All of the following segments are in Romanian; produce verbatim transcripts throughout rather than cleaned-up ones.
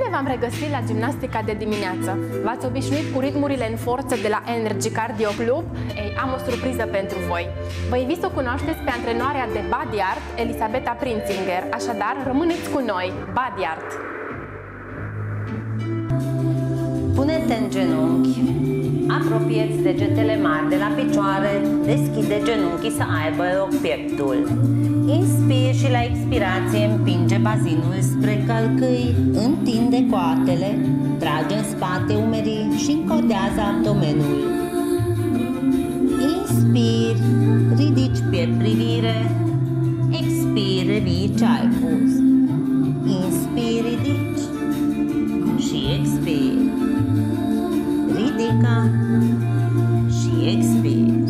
Bine v-am regăsit la gimnastica de dimineață. V-ați obișnuit cu ritmurile în forță de la Energy Cardio Club? Ei, am o surpriză pentru voi. Vă invit să o cunoașteți pe antrenoarea de Body Art, Elisabeta Prinzinger. Așadar, rămâneți cu noi. Body Art. Pune-te în genunchi, apropie-ți degetele mari de la picioare, deschide genunchii să aibă loc pieptul. Inspiri și la expirație împinge bazinul spre călcâi, întinde coatele, trage în spate umerii și încordează abdomenul. Inspiri, ridici piept privire, expiri, revii ce ai pus. Inspiri, ridici și expiri. Ridică și expiri.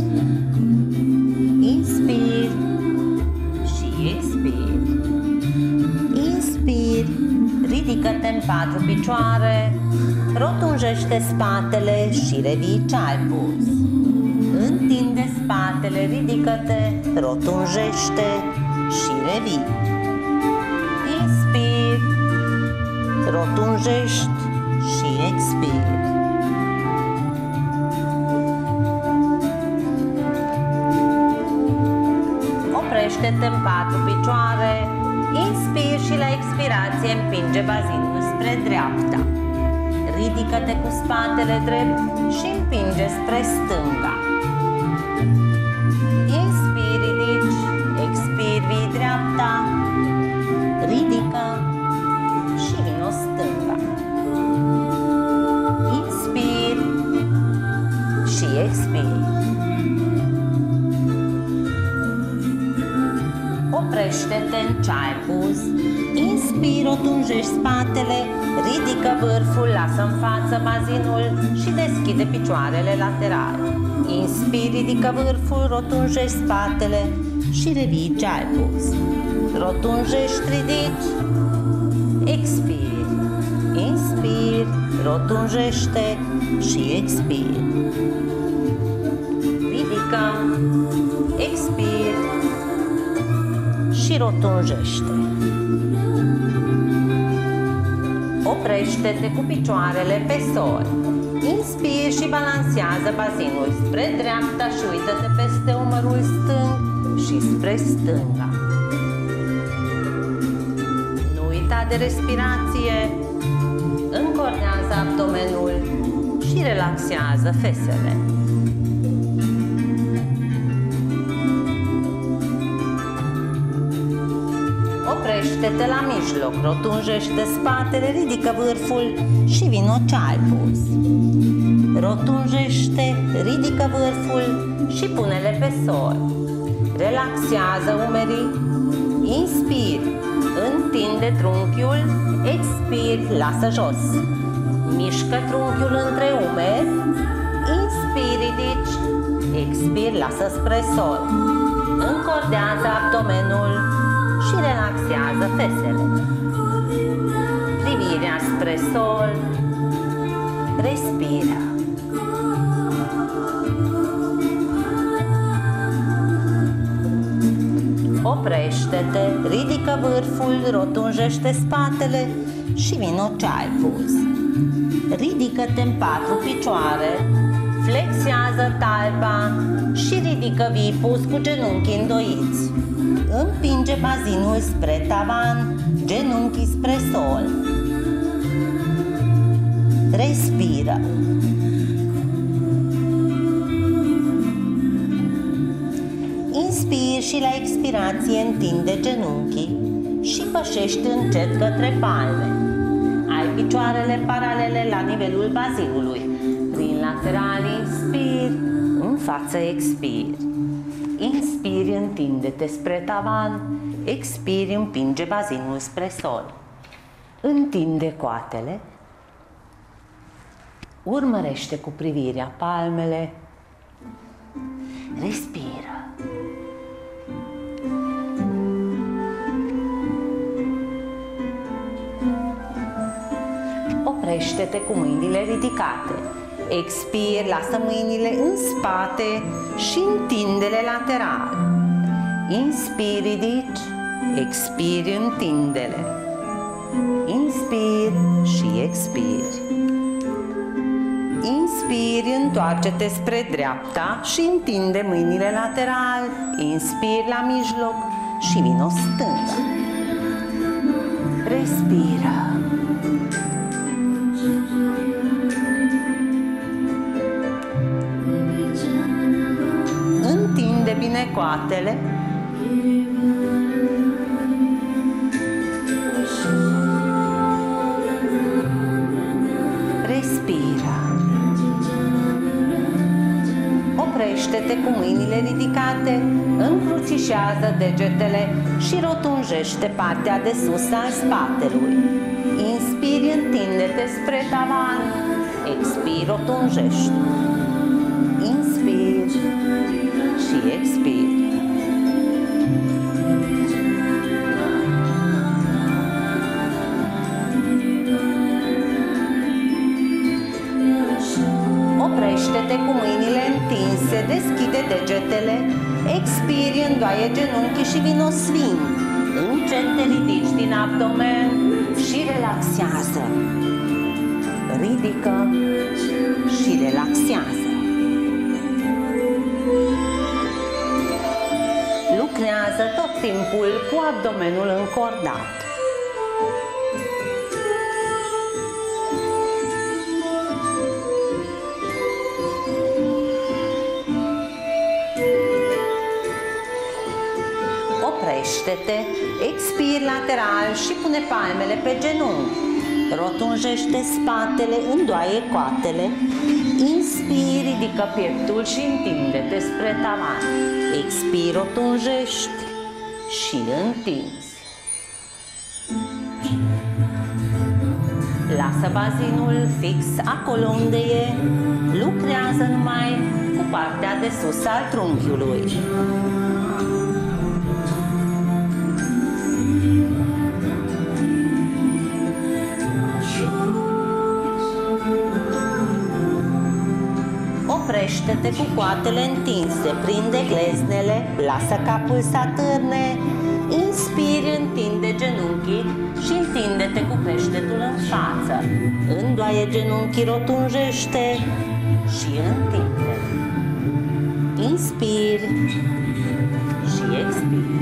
Inspiri și expiri. Inspiri, ridică-te în patru picioare, rotunjește spatele și revii ce ai pus. Întinde spatele, ridică-te, rotunjește și revii. Inspiri, rotunjești și expiri. Oprește-te în patru picioare, inspiri și la expirație împinge bazinul spre dreapta. Ridică-te cu spatele drept și împinge spre stânga. Inspiri, ridici, expiri, vii dreapta, ridică și vino stânga. Inspiri și expiri. Oprește-te în ce ai pus. Inspiri, rotunjești spatele, ridică vârful, lasă în față bazinul și deschide picioarele laterale. Inspiri, ridică vârful, rotunjești spatele și revii ce ai pus. Rotunjești, ridici, expiri. Inspiri, rotunjește și expiri. Ridică, expiri și rotunjește. Oprește-te cu picioarele pe sol. Inspiri și balansează bazinul spre dreapta și uită-te peste umărul stâng și spre stânga. Nu uita de respirație. Încordează abdomenul și relaxează fesele. Oprește-te la mijloc, rotunjește spatele, ridică vârful și vino ce ai pus. Rotunjește, ridică vârful și pune-le pe sol. Relaxează umerii. Inspiri, întinde trunchiul, expiri, lasă jos. Mișcă trunchiul între umeri. Inspiri, ridici, expiri, lasă spre sol. Încordează abdomenul și relaxează fesele. Privirea spre sol. Respira. Oprește-te, ridică vârful, rotunjește spatele și vino ce ai pus. Ridică-te în patru picioare, flexează talpa și ridică vipus cu genunchii îndoiți. Împinge bazinul spre tavan, genunchii spre sol. Respiră. Inspiri și la expirație întinde genunchii și pășești încet către palme. Ai picioarele paralele la nivelul bazinului. Prin lateral inspiri, în față expiri. Inspiri, întinde-te spre tavan, expiri, împinge bazinul spre sol. Întinde coatele, urmărește cu privirea palmele, respiră. Oprește-te cu mâinile ridicate. Expiri, lasă mâinile în spate și întinde-le lateral. Inspiri, ridici, expiri, întinde-le. Inspiri și expiri. Inspiri, întoarce-te spre dreapta și întinde mâinile lateral. Inspiri la mijloc și vino stânga. Respiră. Întinde bine coatele. Respiră. Oprește-te cu mâinile ridicate, încrucișează degetele și rotunjește partea de sus a spatelui. Inspiri, întinde-te spre tavan. Expiri, rotunjește. Inspiri și expiri. Oprește-te cu mâinile întinse, deschide degetele, expiri, îndoaie genunchii și vino sfânt. Încet te ridici din abdomen și relaxează. Ridică și relaxează. Lucrează tot timpul cu abdomenul încordat. Oprește-te, expiri lateral și pune palmele pe genunchi. Rotunjește spatele, îndoaie coatele. Inspiri, ridică pieptul și întinde-te spre tavan. Expiri, rotunjești și întinzi. Lasă bazinul fix acolo unde e. Lucrează numai cu partea de sus al trunchiului. Oprește-te cu coatele întinse, prinde gleznele, lasă capul să atârne. Inspiri, întinde genunchii și întinde-te cu creștetul în față. Îndoaie genunchii, rotunjește și întinde. Inspiri și expiri.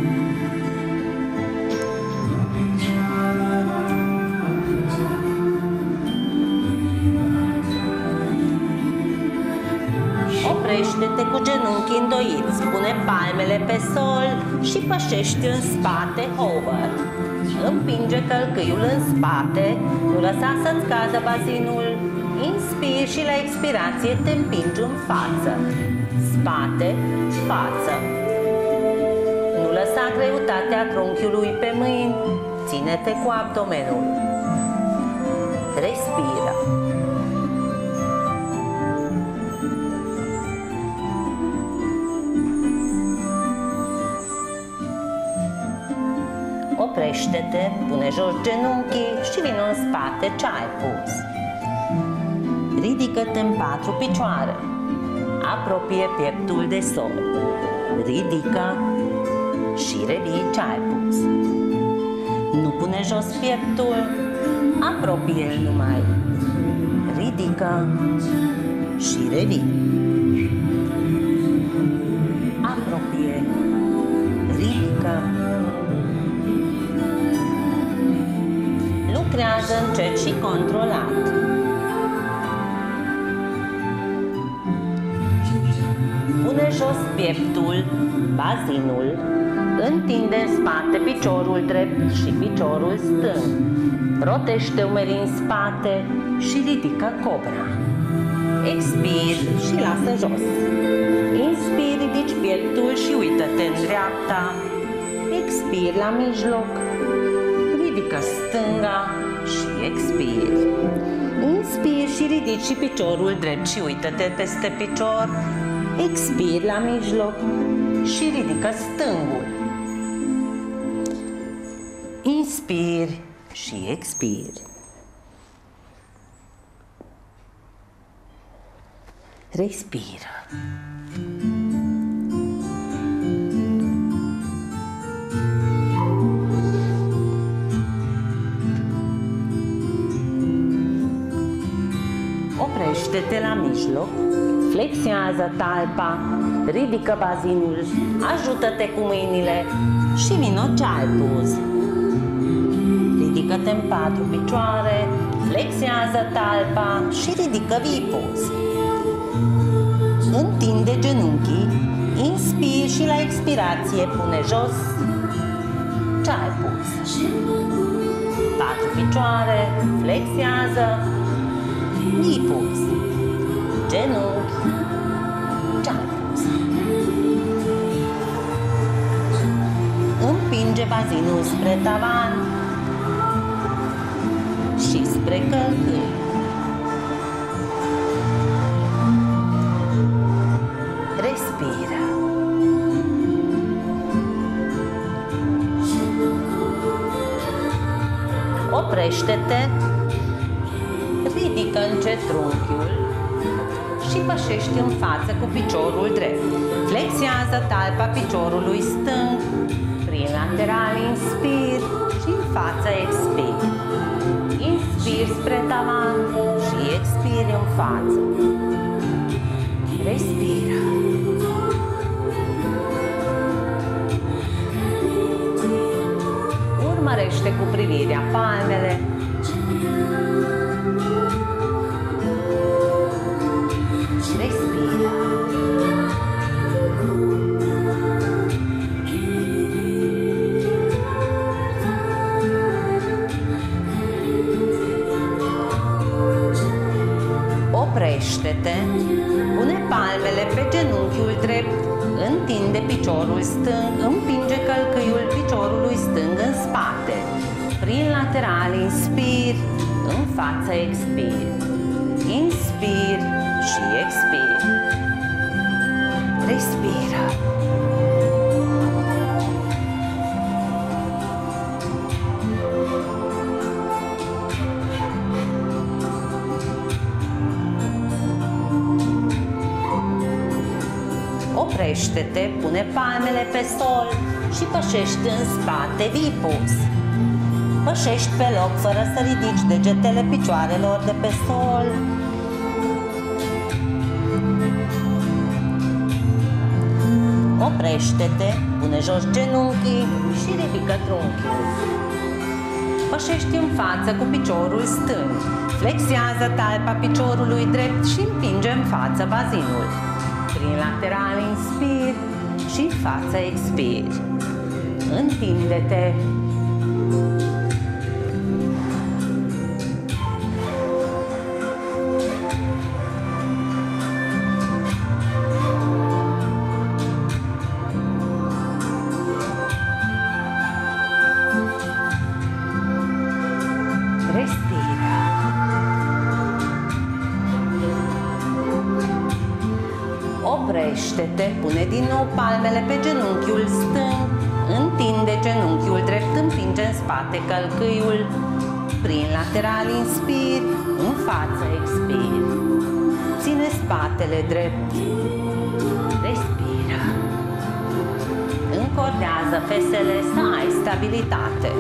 Oprește-te cu genunchii îndoiți, pune palmele pe sol și pășești în spate, hover. Împinge călcâiul în spate, nu lăsa să-ți cadă bazinul. Inspiri și la expirație te împingi în față. Spate, față. Nu lăsa greutatea trunchiului pe mâini, ține-te cu abdomenul. Respiră. Oprește-te, pune jos genunchii și vino în spate ce ai pus. Ridică-te în patru picioare. Apropie pieptul de sol. Ridică și revii ce ai pus. Nu pune jos pieptul, apropie-l numai. Ridică și revii. Apropie, ridică. Lucrează încet și controlat. Pune jos pieptul, bazinul, întinde în spate piciorul drept și piciorul stâng. Rotește umerii în spate și ridică cobra. Expiri și lasă jos. Inspiri, ridici pieptul și uită-te în dreapta. Expiri la mijloc. Ridică stânga și expiri. Inspiri și ridici și piciorul drept și uită-te peste picior. Expiri la mijloc și ridică stângul. Inspiri și expiri. Respiră. Oprește-te la mijloc, flexează talpa, ridică bazinul, ajută-te cu mâinile și vino child pose. Ridică-te în patru picioare, flexează talpa și ridică V pose. Întinde genunchii, inspiri și la expirație pune jos child pose. Patru picioare, flexează, V pose. Genunchi, child pose. Împinge bazinul spre tavan și spre călcâi. Respiră. Oprește-te, ridică încet trunchiul și pășești în față cu piciorul drept. Flexează talpa piciorului stâng, prin lateral inspir și în față expir. Inspir spre tavan și expiri în față. Respiră. Urmărește cu privirea palmele. Respiră. Oprește-te, pune palmele pe genunchiul drept, întinde piciorul stâng, împinge călcâiul piciorului stâng în spate. Prin lateral inspir, în față expir. Inspir și expir. Respiră. Oprește-te, pune palmele pe sol și pășești în spate V pose. Pășești pe loc fără să ridici degetele picioarelor de pe sol. Oprește-te, pune jos genunchii și ridică trunchiul. Pășești în față cu piciorul stâng. Flexează talpa piciorului drept și împinge în față bazinul. Prin lateral inspir și în față expir. Întinde-te. Respira. Oprește-te, pune din nou palmele pe genunchiul stâng, întinde genunchiul drept, împinge în spate călcâiul, prin lateral inspir, în față expir. Ține spatele drept. Respira. Încordează fesele să ai stabilitate.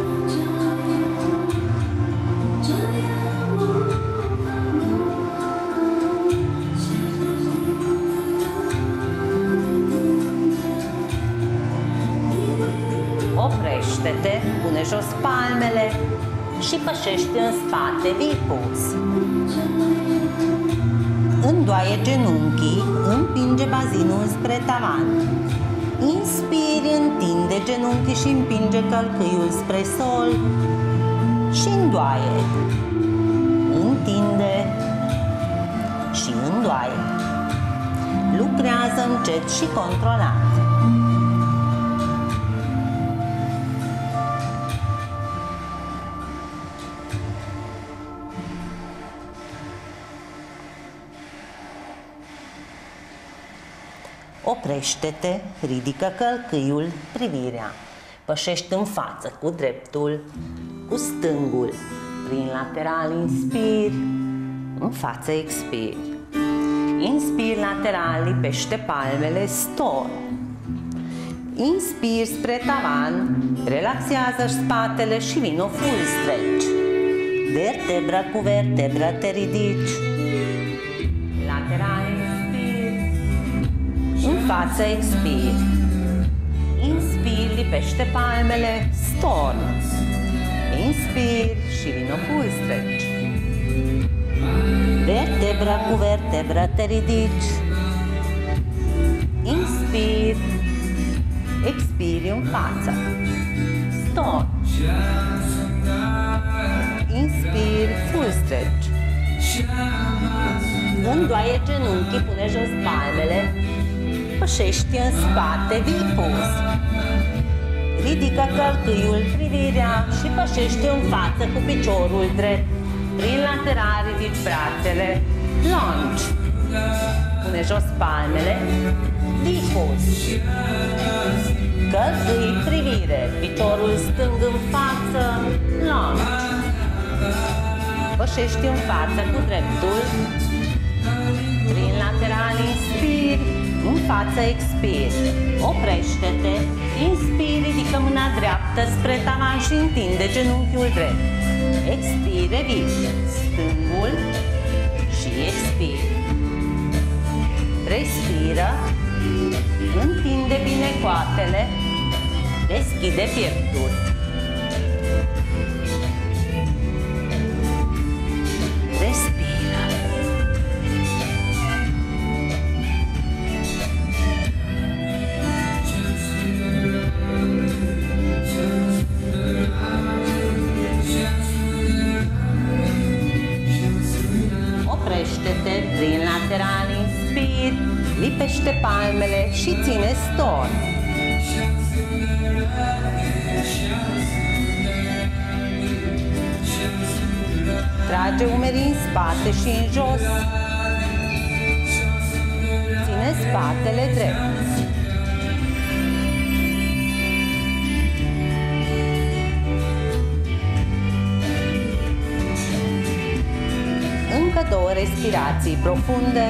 Oprește-te, pune jos palmele și pășești în spate V pose. Îndoaie genunchii, împinge bazinul spre tavan. Inspiri, întinde genunchii și împinge călcâiul spre sol și îndoaie. Întinde și îndoaie. Lucrează încet și controlat. Oprește-te, ridică călcâiul, privirea. Pășești în față cu dreptul, cu stângul. Prin lateral inspiri, în față expiri. Inspiri lateral, lipește palmele, stor. Inspiri spre tavan, relaxează spatele și vino full stretch. Vertebra cu vertebra te ridici. laterali, inspir. În față, expir. Inspir, lipește palmele, storn. Inspir și vino full stretch. Vertebră cu vertebră te ridici. Inspir. Expiri în față. Storn. Inspir, full stretch. Îndoaie genunchii, pune jos palmele. Pășești în spate, vipus. Ridică călcâiul, privirea și pășești în față cu piciorul drept. Prin lateral ridici brațele, lunge. Pune jos palmele, vipus. Călcâi, privire, piciorul stâng în față, lunge. Pășești în față cu dreptul. Prin lateral inspir, în față expir. Oprește-te, inspir, ridică mâna dreaptă spre tavan și întinde genunchiul drept. Expir, revii stângul și expir. Respiră, întinde bine coatele, deschide pieptul. Respiră. Oprește-te prin lateral, inspir, lipește palmele și ține storn. Trage umerii în spate și în jos. Ține spatele drept. Încă două respirații profunde.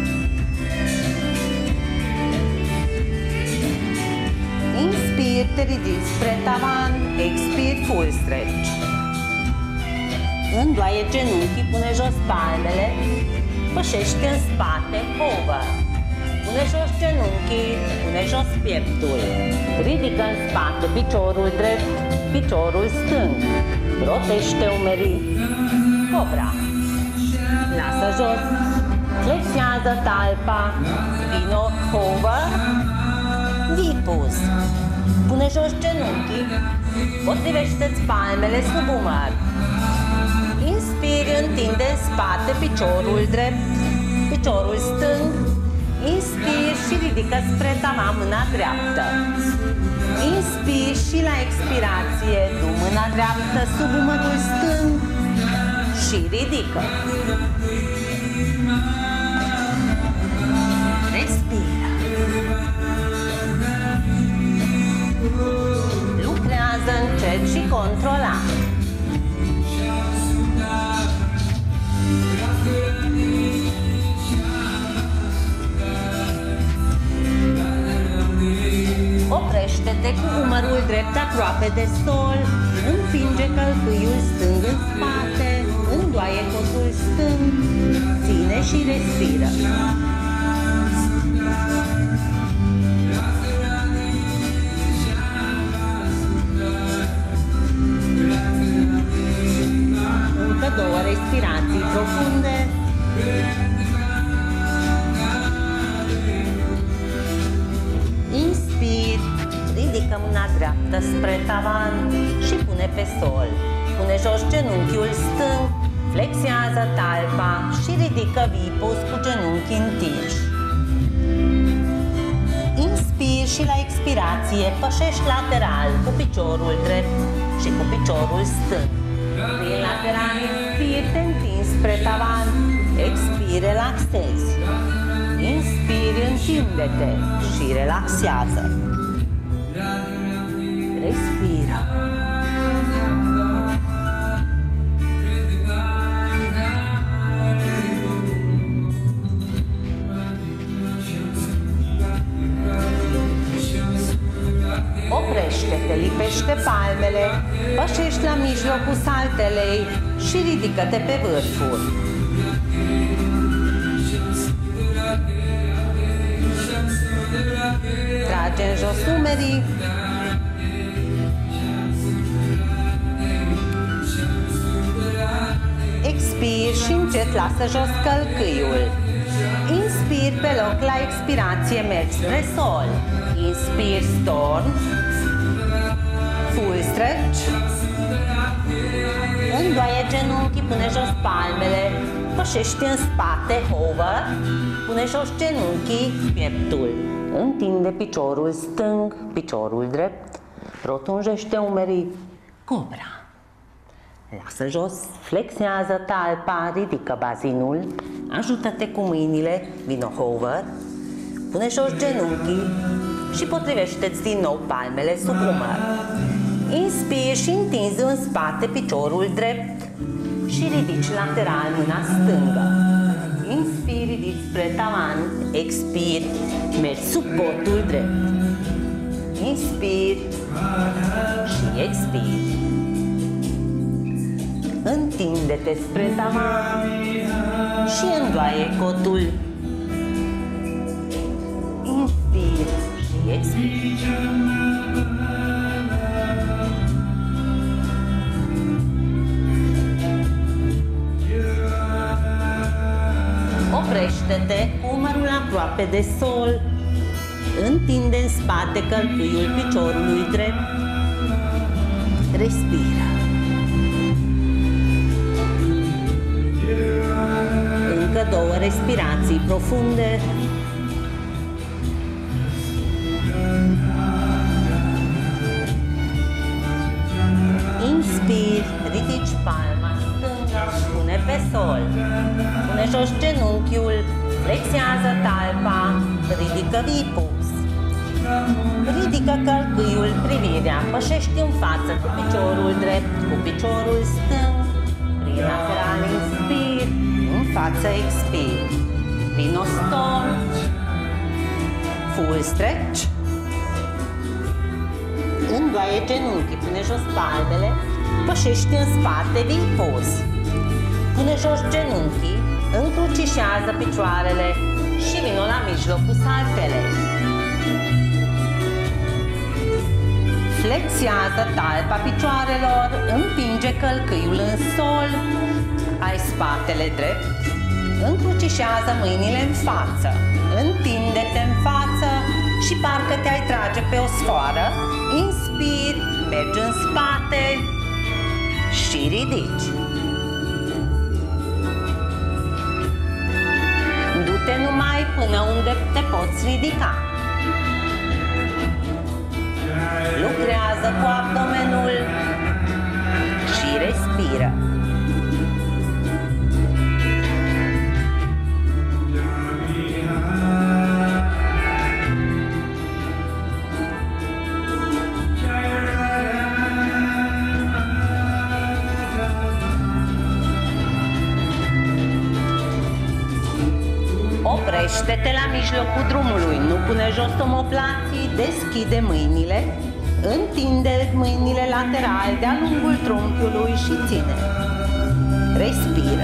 Inspir, te ridici spre tavan, expir, full stretch. Îndoaie genunchii, pune jos palmele, pășește în spate, hover. Pune jos genunchii, pune jos pieptul. Ridică în spate piciorul drept, piciorul stâng. Rotește umerii, cobra. Lasă jos, flexează talpa, vino, hover, vipus. Pune jos genunchii, potrivește-ți palmele sub umăr. Inspiri, întinde în spate piciorul drept, piciorul stâng. Inspiri și ridică spre tavan mâna dreaptă. Inspiri și la expirație du mâna dreaptă sub umărul stâng și ridică. Respiră. Lucrează încet și controlat. Oprește-te cu umărul drept aproape de sol, împinge călcâiul stâng în spate, îndoaie cotul stâng, ține și respiră. Încă două respirații profunde. Inspir, ridică mâna dreaptă spre tavan și pune pe sol. Pune jos genunchiul stâng, flexează talpa și ridică vipus cu genunchii întinși. Inspir și la expirație pășești lateral cu piciorul drept și cu piciorul stâng. Prin lateral inspir, te întinzi spre tavan, expir, relaxezi. Inspiri, întinde-te și relaxează. Respiră. Oprește-te, lipește palmele, pășești la mijlocul saltelei și ridică-te pe vârfuri. Trage în jos umerii. Expir și încet lasă jos călcâiul. Inspir pe loc, la expirație mergi spre sol. Inspir, storm. Full stretch. Îndoaie genunchii, pune jos palmele. Pășești în spate, hover. Pune jos genunchii, pieptul. Întinde piciorul stâng, piciorul drept. Rotunjește umerii, cobra. Lasă jos, flexează talpa, ridică bazinul, ajută-te cu mâinile, vino hover, pune jos genunchii și potrivește-ți din nou palmele sub umăr. Inspiri și întinzi în spate piciorul drept și ridici lateral mâna stângă. Inspiri, ridici spre tavan, expiri, mergi sub botul drept. Inspiri și expiri. Întinde-te spre tavan și îndoaie cotul. Inspir și expir. Oprește-te cu umărul aproape de sol. Întinde în spate călcâiul piciorului drept. Respiră. Încă două respirații profunde. Inspir, ridici palma stângă, pune pe sol. Pune jos genunchiul, flexează talpa, ridică vipus. Ridică călcâiul, privirea, pășești în față cu piciorul drept, cu piciorul stâng. Prin lateral inspir, în față expir. Vino storm, full stretch. Îndoaie genunchii, pune jos palmele, pășești în spate, vipus. Pune jos genunchii, încrucișează picioarele și vino la mijloc cu saltele. Flexiază talpa picioarelor, împinge călcâiul în sol, ai spatele drept, încrucișează mâinile în față, întinde-te în față și parcă te-ai trage pe o sfoară, inspiri, mergi în spate și ridici. Du-te numai până unde te poți ridica. Lucrează cu abdomenul și respiră. Oprește-te la mijlocul drumului, nu pune jos omoplații, deschide mâinile, întinde mâinile laterale de-a lungul trunchiului și ține. Respiră.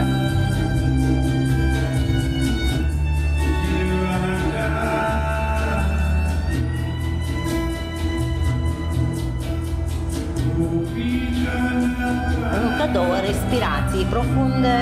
Încă două respirații profunde.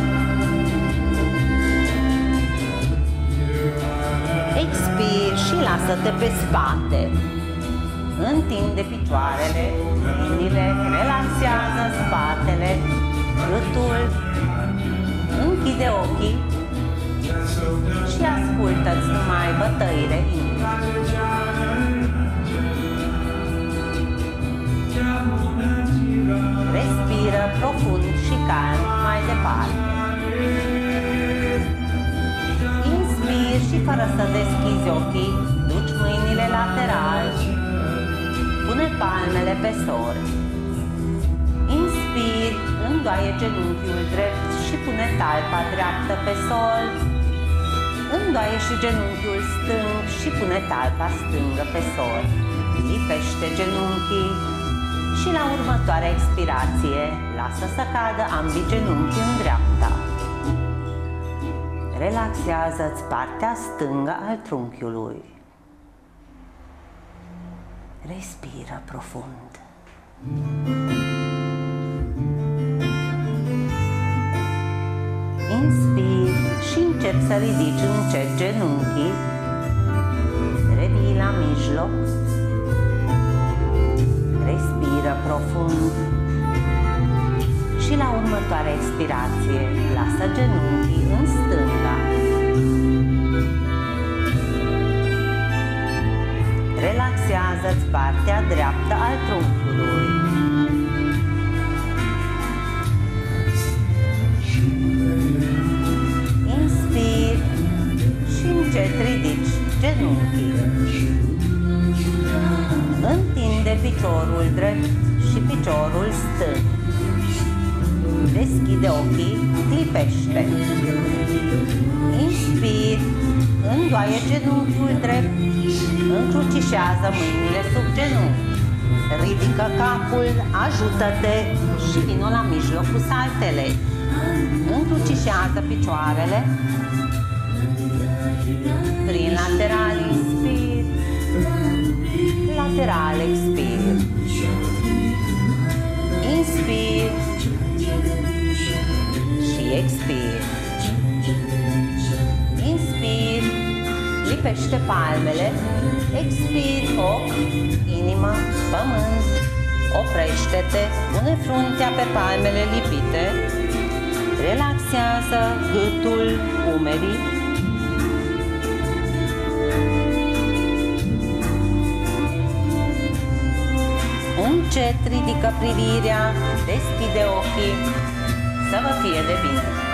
Expir și lasă-te pe spate. Întinde picioarele, mâinile, relaxează spatele, gâtul, închide ochii și ascultă-ți numai bătăile inimii. Respiră profund și calm mai departe. Inspir și fără să deschizi ochii, duci mâinile lateral. Pune palmele pe sol. Inspir, îndoaie genunchiul drept și pune talpa dreaptă pe sol. Îndoaie și genunchiul stâng și pune talpa stângă pe sol. Lipește genunchii și la următoarea expirație lasă să cadă ambii genunchi în dreapta. Relaxează-ți partea stângă al trunchiului. Respiră profund. Inspiri și încep să ridici încet genunchii. Revii la mijloc. Respiră profund. Și la următoarea expirație, lasă genunchii în stânga. Relaxează-ți partea dreaptă al trunchiului. Inspiri și încet ridici genunchii. Întinde piciorul drept și piciorul stâng. Deschide ochii, clipește. Inspiri, îndoaie genunchiul drept, încrucișează mâinile sub genunchi. Ridică capul, ajută-te și vino la mijloc cu saltele. Încrucișează picioarele. Prin lateral inspiri, lateral expiri. Inspiri și expiri. Inspiri, lipește palmele, expiri ochi, inimă, pământ. Oprește-te, pune fruntea pe palmele lipite, relaxează gâtul, umerii. Încet ridică privirea, deschide ochii, să vă fie de bine.